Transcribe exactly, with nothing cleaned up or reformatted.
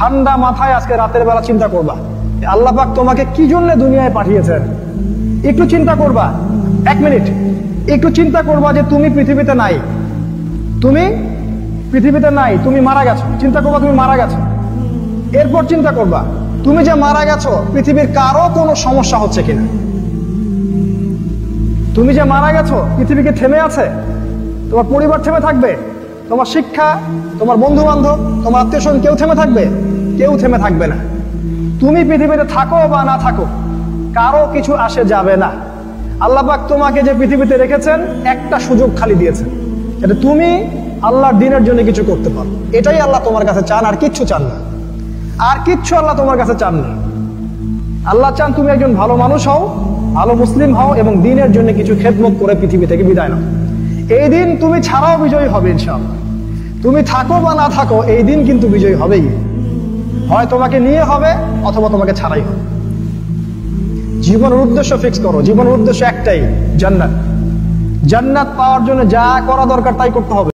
ঠান্ডা মাথায় আজকে রাতের বেলা চিন্তা করবা আল্লাহ পাক তোমাকে কি জন্য দুনিয়ায় পাঠিয়েছেন। একটু চিন্তা করবা, এক মিনিট একটু চিন্তা করবা যে তুমি পৃথিবীতে নাই, তুমি পৃথিবীতে নাই, তুমি মারা গেছো। চিন্তা করবা তুমি মারা গেছো। এরপর চিন্তা করবা তুমি যে মারা গেছো পৃথিবীর কারো কোনো সমস্যা হচ্ছে কিনা। তুমি যে মারা গেছো পৃথিবীকে থেমে আছে? তোমার পরিবার থেমে থাকবে? তোমার শিক্ষা, তোমার বন্ধু বান্ধব, তোমার আত্মীয় স্বজন কেউ থেমে থাকবে? কেউ থেমে থাকবে না। তুমি পৃথিবীতে থাকো বা না থাকো কারো কিছু আসে যাবে না। আল্লাহ পাক তোমাকে যে পৃথিবীতে রেখেছেন একটা সুযোগ খালি দিয়েছেন, এটা তুমি আল্লাহর দ্বীনের জন্য কিছু করতে পারো। এটাই আল্লাহ তোমার কাছে চান, আর কিচ্ছু চান না। আর কিচ্ছু আল্লাহ তোমার কাছে চান না। আল্লাহ চান তুমি একজন ভালো মানুষ হও, ভালো মুসলিম হও এবং দ্বীনের জন্য কিছু খেদমত করে পৃথিবী থেকে বিদায় নাও। এই দিন তুমি ছাড়াও বিজয়ী হবে ইনশাআল্লাহ। তুমি থাকো বা না থাকো এই দিন কিন্তু বিজয়ী হবেই। হয় তোমাকে নিয়ে হবে অথবা তোমাকে ছাড়াই হবে। জীবনের উদ্দেশ্য ফিক্স করো। জীবনের উদ্দেশ্য একটাই, জান্নাত। জান্নাত পাওয়ার জন্য যা করা দরকার তাই করতে হবে।